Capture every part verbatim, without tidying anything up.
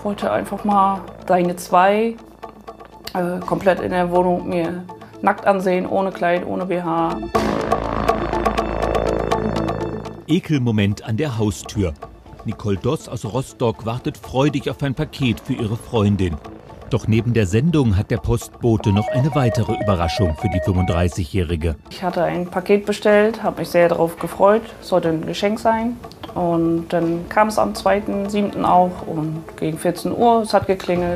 wollte einfach mal seine zwei äh, komplett in der Wohnung mir nackt ansehen, ohne Kleid, ohne B H. Ekelmoment an der Haustür. Nicole Doss aus Rostock wartet freudig auf ein Paket für ihre Freundin. Doch neben der Sendung hat der Postbote noch eine weitere Überraschung für die fünfunddreißigjährige. Ich hatte ein Paket bestellt, habe mich sehr darauf gefreut. Es sollte ein Geschenk sein. Und dann kam es am zweiten siebten auch und gegen vierzehn Uhr, es hat geklingelt.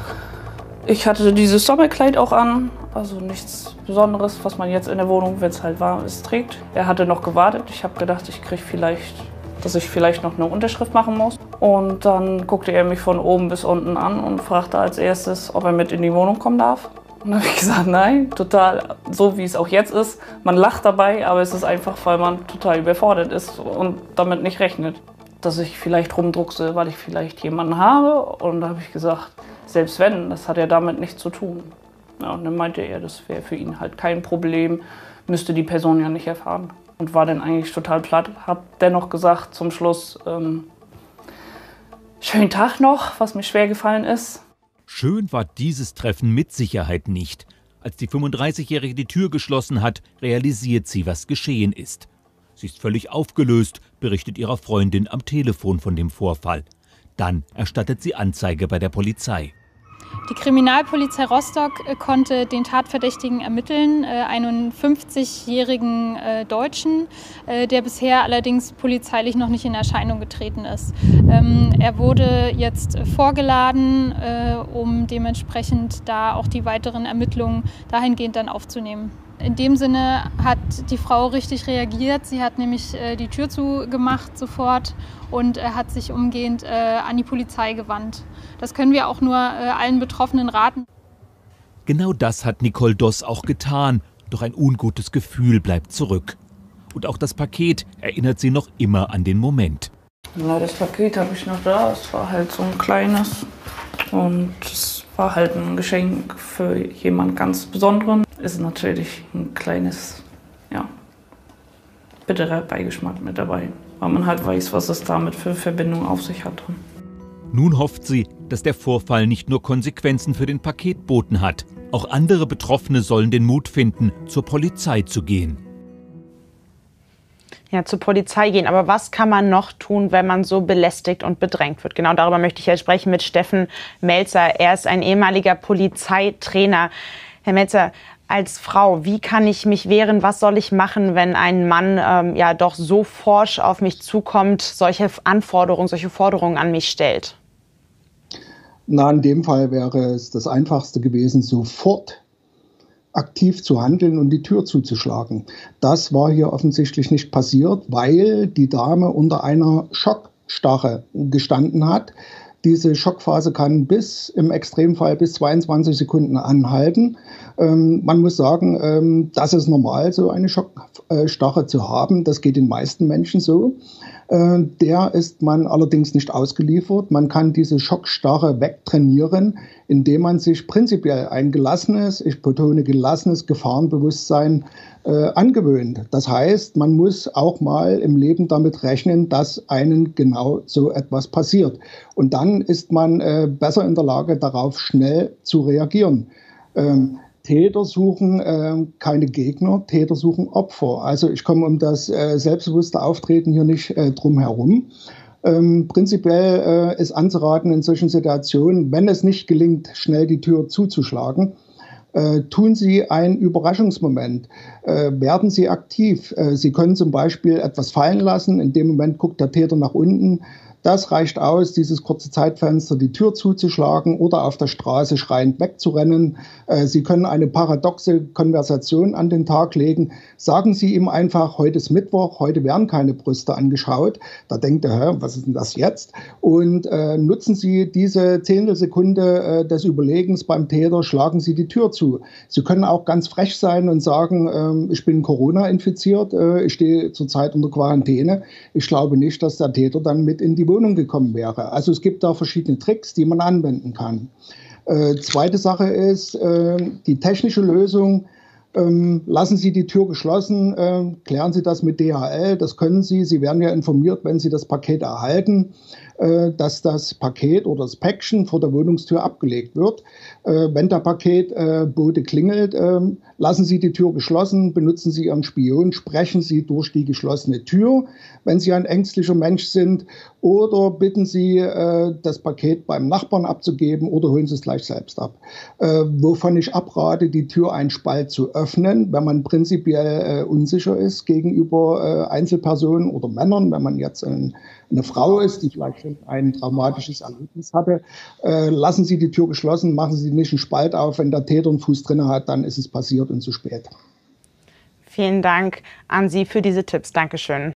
Ich hatte dieses Sommerkleid auch an, also nichts Besonderes, was man jetzt in der Wohnung, wenn es halt warm ist, trägt. Er hatte noch gewartet. Ich habe gedacht, ich kriege vielleicht, dass ich vielleicht noch eine Unterschrift machen muss. Und dann guckte er mich von oben bis unten an und fragte als erstes, ob er mit in die Wohnung kommen darf. Und dann habe ich gesagt, nein, total so wie es auch jetzt ist. Man lacht dabei, aber es ist einfach, weil man total überfordert ist und damit nicht rechnet. Dass ich vielleicht rumdruckse, weil ich vielleicht jemanden habe. Und da habe ich gesagt, selbst wenn, das hat ja damit nichts zu tun. Ja, und dann meinte er, das wäre für ihn halt kein Problem, müsste die Person ja nicht erfahren. Und war dann eigentlich total platt. Habe dennoch gesagt zum Schluss, ähm, schönen Tag noch, was mir schwer gefallen ist. Schön war dieses Treffen mit Sicherheit nicht. Als die fünfunddreißigjährige die Tür geschlossen hat, realisiert sie, was geschehen ist. Sie ist völlig aufgelöst, berichtet ihrer Freundin am Telefon von dem Vorfall. Dann erstattet sie Anzeige bei der Polizei. Die Kriminalpolizei Rostock konnte den Tatverdächtigen ermitteln, einen fünfzigjährigen Deutschen, der bisher allerdings polizeilich noch nicht in Erscheinung getreten ist. Er wurde jetzt vorgeladen, um dementsprechend da auch die weiteren Ermittlungen dahingehend dann aufzunehmen. In dem Sinne hat die Frau richtig reagiert. Sie hat nämlich äh, die Tür zugemacht sofort und äh, hat sich umgehend äh, an die Polizei gewandt. Das können wir auch nur äh, allen Betroffenen raten. Genau das hat Nicole Doss auch getan. Doch ein ungutes Gefühl bleibt zurück. Und auch das Paket erinnert sie noch immer an den Moment. Ja, das Paket habe ich noch da. Es war halt so ein kleines. Und es war halt ein Geschenk für jemand ganz Besonderen. Ist natürlich ein kleines, ja, bitterer Beigeschmack mit dabei, weil man halt weiß, was es damit für Verbindung auf sich hat. Nun hofft sie, dass der Vorfall nicht nur Konsequenzen für den Paketboten hat. Auch andere Betroffene sollen den Mut finden, zur Polizei zu gehen. Ja, zur Polizei gehen. Aber was kann man noch tun, wenn man so belästigt und bedrängt wird? Genau darüber möchte ich jetzt sprechen mit Steffen Melzer. Er ist ein ehemaliger Polizeitrainer. Herr Melzer, als Frau, wie kann ich mich wehren? Was soll ich machen, wenn ein Mann ähm, ja doch so forsch auf mich zukommt, solche Anforderungen, solche Forderungen an mich stellt? Na, in dem Fall wäre es das Einfachste gewesen, sofort aktiv zu handeln und die Tür zuzuschlagen. Das war hier offensichtlich nicht passiert, weil die Dame unter einer Schockstarre gestanden hat. Diese Schockphase kann bis, im Extremfall bis zweiundzwanzig Sekunden anhalten. Ähm, man muss sagen, ähm, das ist normal, so eine Schockstarre zu haben. Das geht den meisten Menschen so. Äh, der ist man allerdings nicht ausgeliefert. Man kann diese Schockstarre wegtrainieren, indem man sich prinzipiell ein gelassenes, ich betone gelassenes Gefahrenbewusstsein äh, angewöhnt. Das heißt, man muss auch mal im Leben damit rechnen, dass einem genau so etwas passiert. Und dann ist man äh, besser in der Lage, darauf schnell zu reagieren. Ähm, Täter suchen äh, keine Gegner, Täter suchen Opfer. Also ich komme um das äh, selbstbewusste Auftreten hier nicht äh, drum herum. Ähm, prinzipiell äh, ist anzuraten in solchen Situationen, wenn es nicht gelingt, schnell die Tür zuzuschlagen, äh, tun Sie einen Überraschungsmoment, äh, werden Sie aktiv. Äh, Sie können zum Beispiel etwas fallen lassen, in dem Moment guckt der Täter nach unten. Das reicht aus, dieses kurze Zeitfenster, die Tür zuzuschlagen oder auf der Straße schreiend wegzurennen. Äh, Sie können eine paradoxe Konversation an den Tag legen. Sagen Sie ihm einfach, heute ist Mittwoch, heute werden keine Brüste angeschaut. Da denkt er, hä, was ist denn das jetzt? Und äh, nutzen Sie diese Zehntelsekunde äh, des Überlegens beim Täter, schlagen Sie die Tür zu. Sie können auch ganz frech sein und sagen, äh, ich bin Corona infiziert, äh, ich stehe zurzeit unter Quarantäne. Ich glaube nicht, dass der Täter dann mit in die Wohnung gekommen wäre. Also es gibt da verschiedene Tricks, die man anwenden kann. Äh, zweite Sache ist äh, die technische Lösung. Ähm, lassen Sie die Tür geschlossen, äh, klären Sie das mit D H L, das können Sie. Sie werden ja informiert, wenn Sie das Paket erhalten. äh, dass das Paket oder das Päckchen vor der Wohnungstür abgelegt wird. Äh, wenn der Paketbote äh, klingelt, äh, lassen Sie die Tür geschlossen, benutzen Sie Ihren Spion, sprechen Sie durch die geschlossene Tür, wenn Sie ein ängstlicher Mensch sind, oder bitten Sie, äh, das Paket beim Nachbarn abzugeben oder holen Sie es gleich selbst ab. Äh, wovon ich abrate, die Tür einen Spalt zu öffnen, wenn man prinzipiell äh, unsicher ist gegenüber äh, Einzelpersonen oder Männern, wenn man jetzt ein, eine Frau ist, die vielleicht ein traumatisches Erlebnis hatte. Äh, lassen Sie die Tür geschlossen, machen Sie nicht einen Spalt auf. Wenn der Täter einen Fuß drin hat, dann ist es passiert und zu spät. Vielen Dank an Sie für diese Tipps. Dankeschön.